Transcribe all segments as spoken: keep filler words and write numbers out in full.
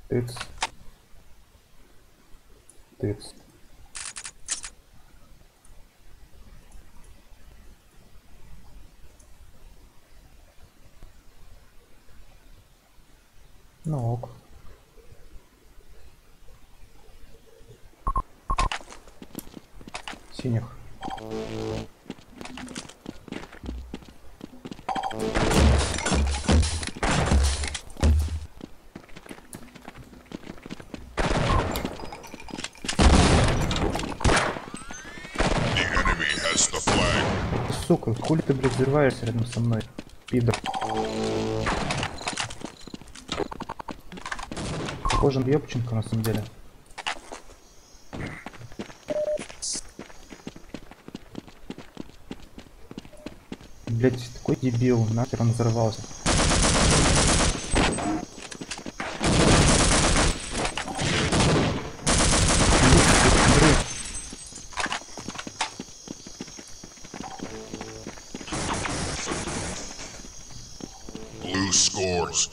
Тыц. Тыц. Ну ок. Синих. Сука, хули ты, блядь, взрываешься рядом со мной, пидор. Похоже на ёбченко на самом деле. Блядь, такой дебил, нахер он взорвался. Blue scores.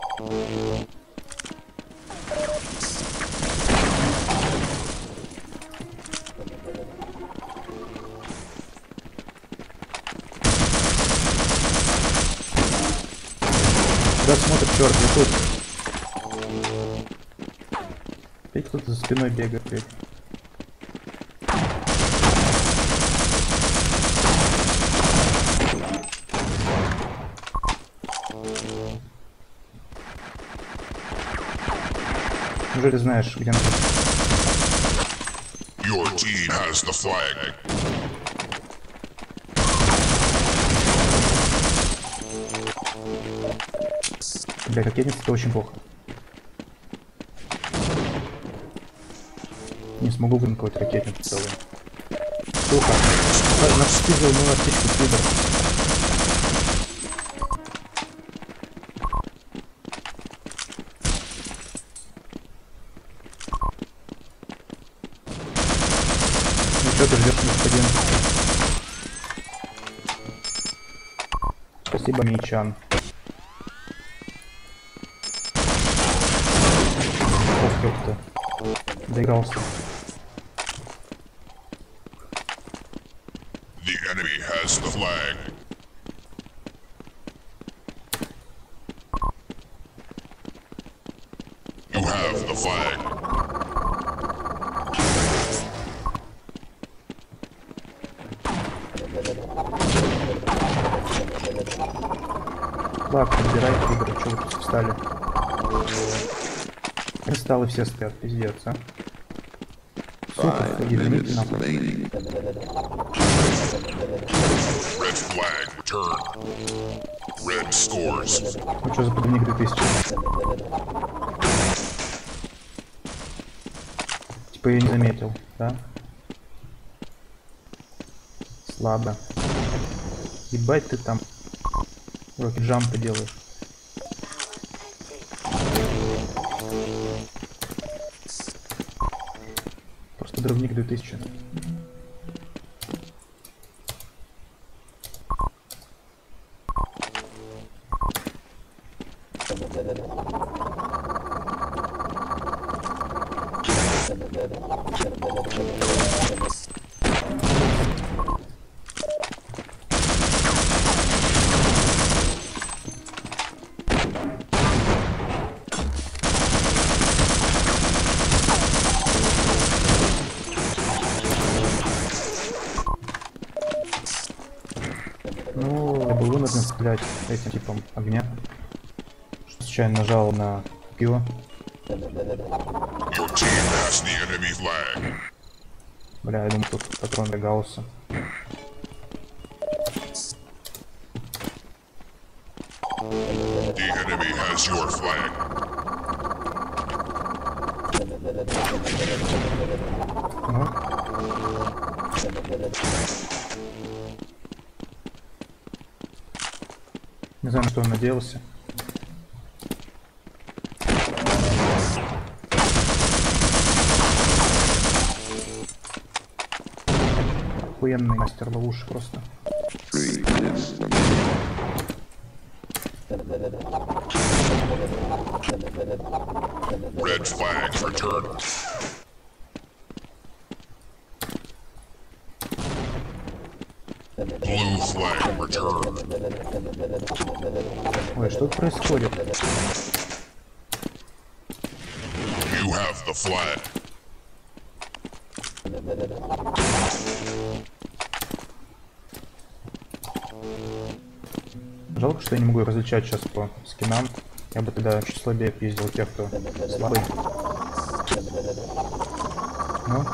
Куда смотрит, черт, я тут. Опять кто-то за спиной бегает, блядь. Неужели знаешь, где он? Your team has the flag. Бля, ракетница, это очень плохо. Не смогу вынковать ракетницу целую. Сука, наспизил мою птичку, пидор. Ну что ты ждешь, господин? Спасибо, Мичан. Ох, ёпта. Доигрался. The enemy has the flag. You have the flag. Ладно, подбирай, пидоры, чего вы тут встали? Кристаллы все стоят, пиздец, а. Сука, ебаните нахуй. Red flag returned. Red scores. Ну что за подвиг две тысячи? Типа я не заметил, да? Слабо. Ебать ты там рокет-джампы делаешь. Просто дровник две тысячи. Ну, я был вынужден стрелять этим типом огня. Что случайно нажал на пиво. Your team has the enemy flag. Бля, я думаю, тут патрон для Гаусса. The enemy has your flag. Ну. Не знаю, на что он надеялся. Охуенный мастер ловушек просто. Red flag returned. Blue flag returned. Ой, что тут происходит? You have the flag. Жалко, что я не могу различать сейчас по скинам. Я бы тогда чуть слабее пиздил тех, кто слабый. Ну?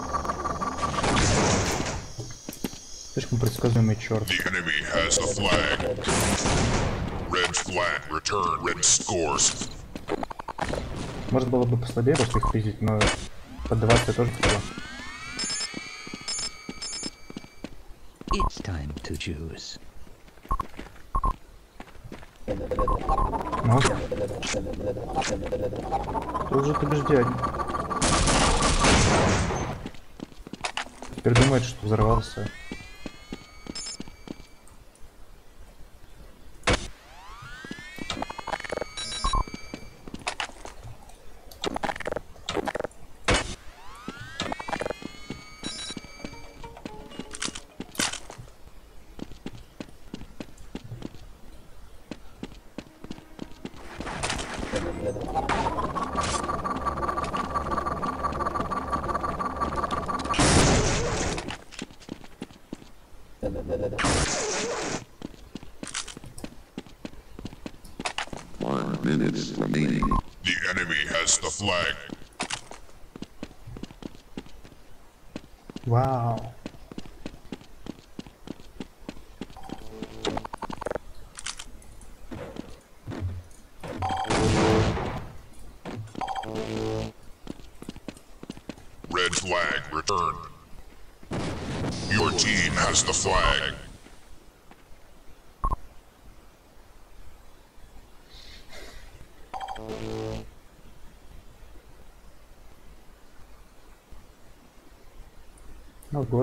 Слишком предсказуемый черт. The enemy has the flag. Red flag returned. Red scores. Может было бы послабее просто их пиздить, но под двадцать я тоже хотел. It's time to choose. Ну? Тут же побеждать. Теперь думает, что взорвался. One minute remaining. The enemy has the flag. Вау. Red flag returned. Your team has the flag. Ну вот.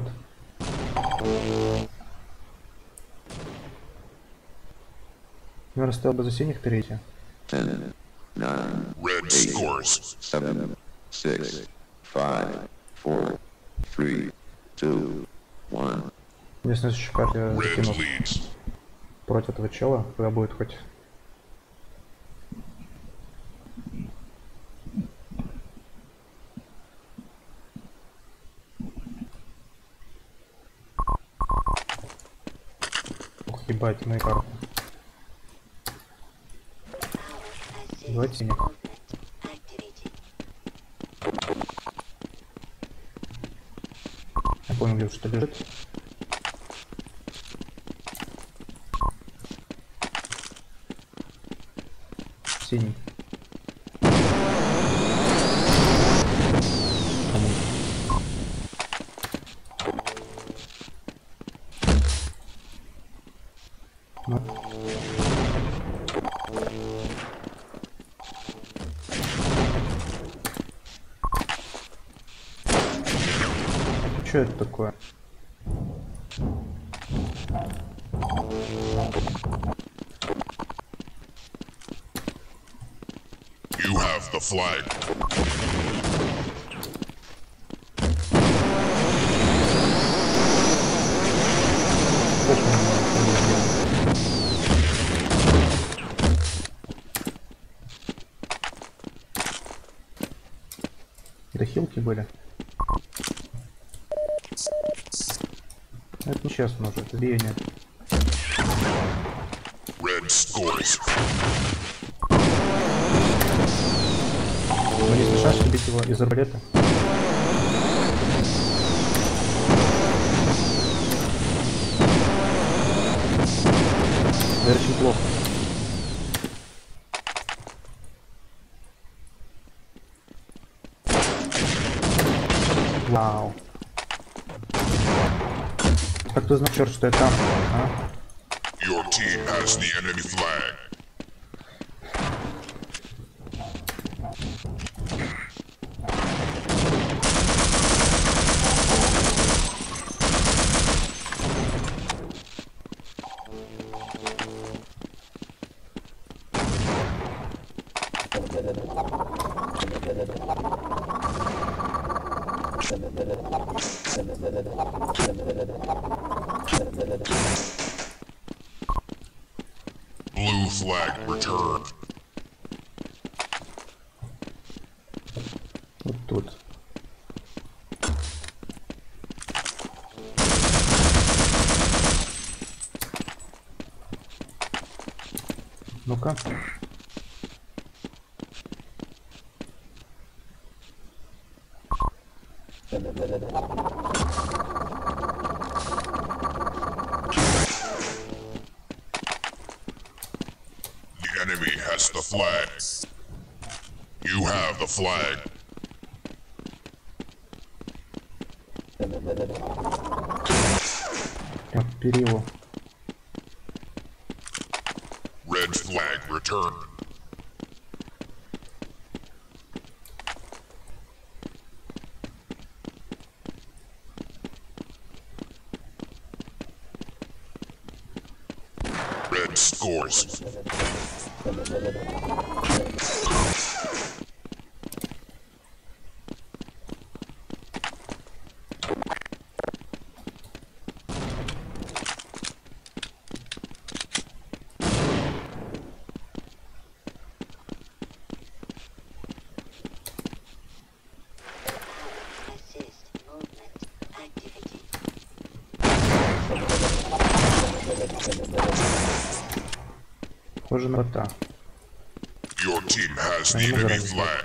Наверное, стоило бы за синих перейти. Ten, nine, Red scores. seven, six, five, four, three, two, one. Если на следующей карте я Red закину leads. против этого чела, тогда будет хоть... Ух, ебать, мои карты. Давайте синих. Я понял, где что лежит. Синий. Кому? Ну. Что это такое? You have the flag. Это хилки были. Это нечестно уже, это биение. Red scores. Но не смешаешь бить его из арбалета? Это очень плохо. Вау. Как ты знаешь, черт, что я там, а? Your team has the enemy flag. Blue flag returned. Вот тут. Ну-ка. The enemy has the flag. You have the flag. Прям бери его. Red flag returned. Red scores. Assist movement activity. Похоже на бота. Your team has the Они enemy разные. flag.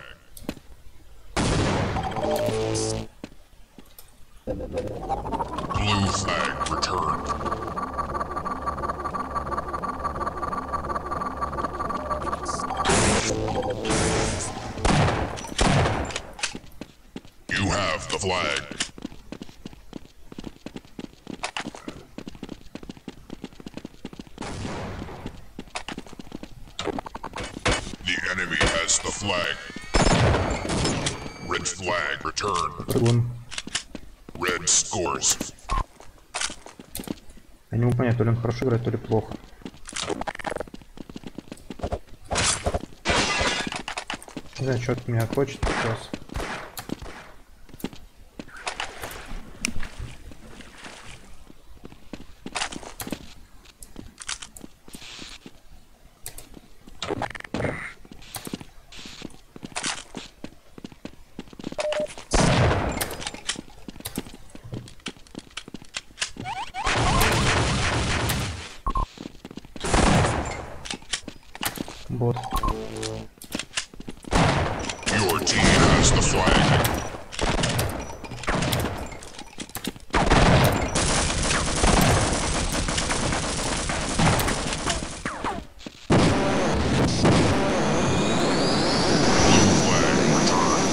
Blue flag returned. You have the flag. The enemy has the flag. Red flag returned. Прыгун. Red scores. Я не могу понять, то ли он хорошо играет, то ли плохо. Не знаю, что от меня хочет сейчас. Бот. Your team has the flag. Blue flag returned.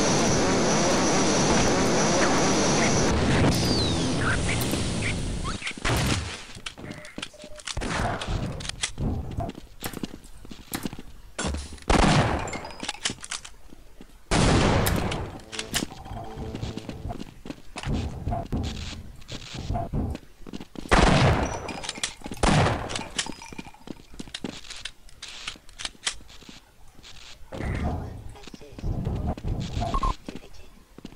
Assist movement activity.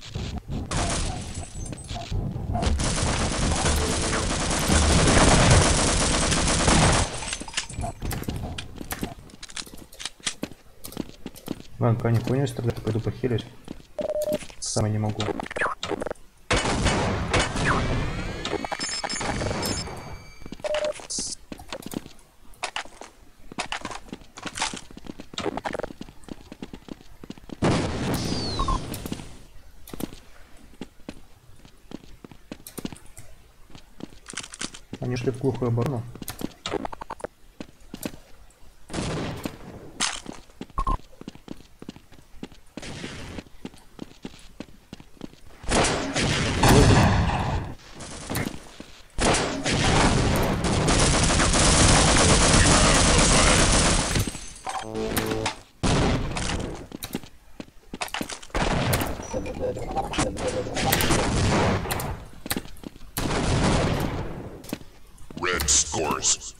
Ладно, пока не хуйнёй страдать, пойду похилюсь. Сам я не могу. Они шли в глухую оборону. Red scores.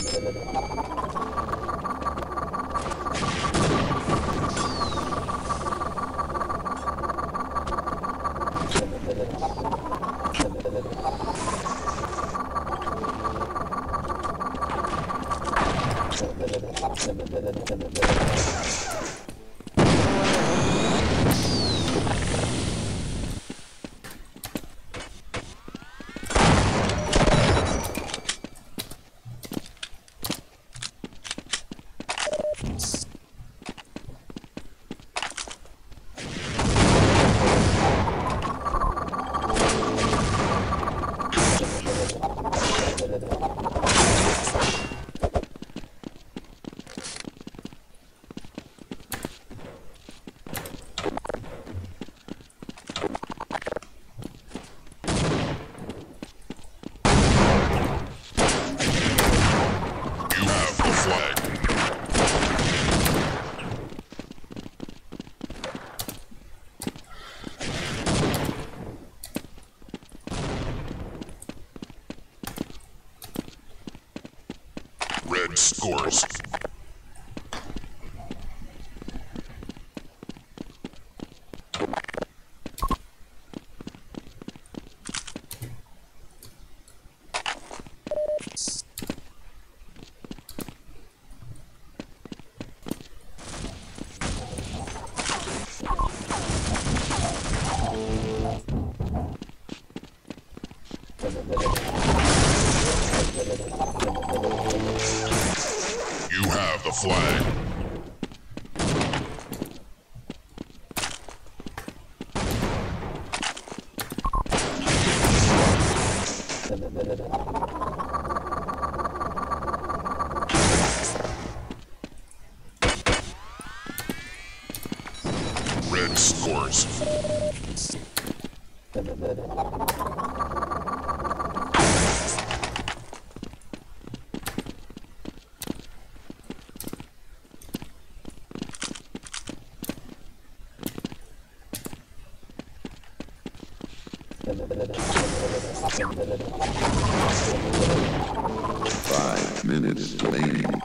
You have the flag. Red scores. You have the flag. Red scores. Five minutes remaining.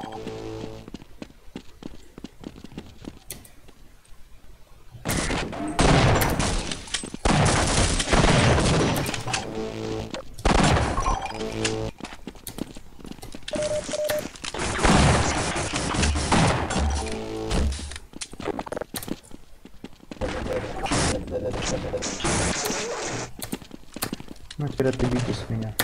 Ну теперь отбегитесь с меня.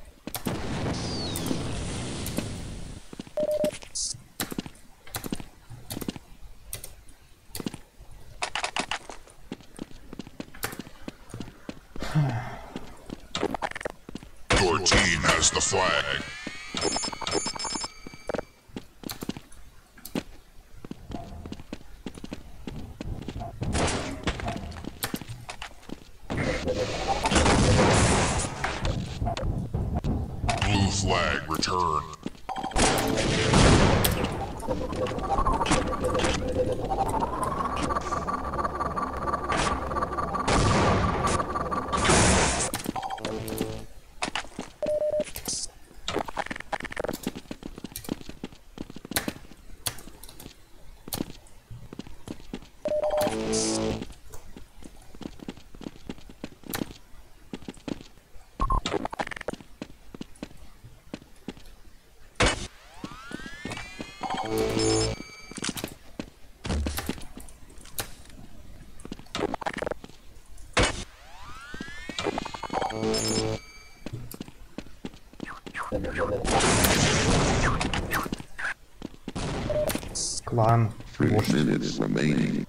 Your team has the flag. Blue flag returned. Клан. Three Вождь. minutes remaining.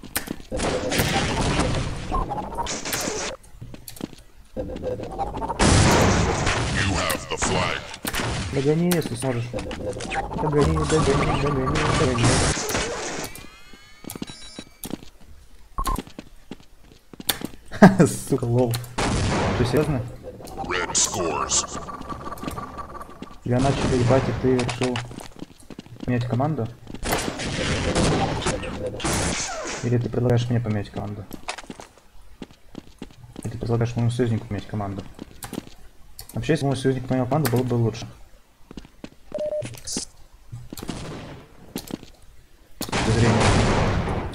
You have the flag. Догони, если сможешь. Догони, догони, догони, догони. Ха-ха, сука, лол. Что, серьезно? Red scores. Я начал ебать, и ты решил менять команду? Или ты предлагаешь мне поменять команду? Или ты предлагаешь моему союзнику поменять команду? Вообще, если мой союзник поменял команду, было бы лучше.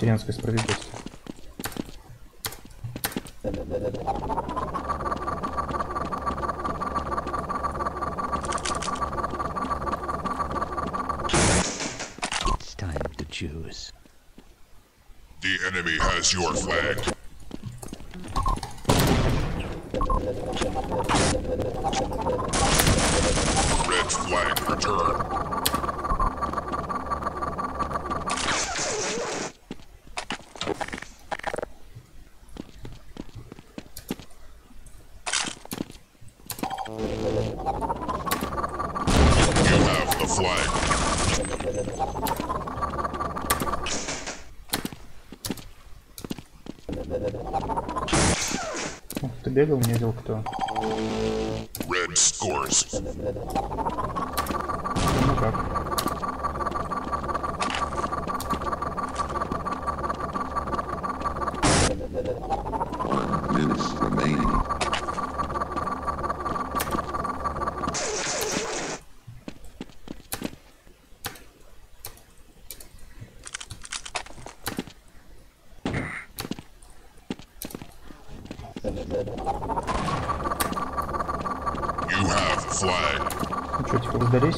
вселенской справедливости. It's time to choose. The enemy has your flag. Red flag returned. You have the flag. Ух, ты бегал, не видел кто. Red scores. Ну как? One minute remaining. You have flag. Ну что, типа, сдались?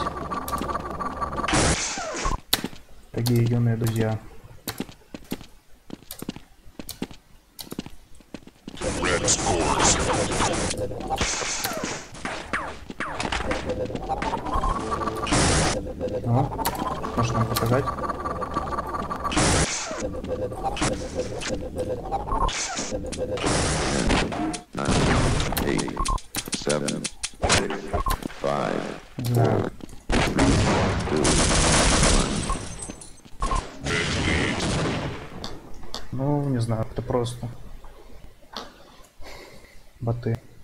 Дорогие юные друзья. Red scores. Ну, может нам показать? Nine, eight, seven, six, five, Не знаю. two, Red lead. Ну, не знаю, это просто. Боты.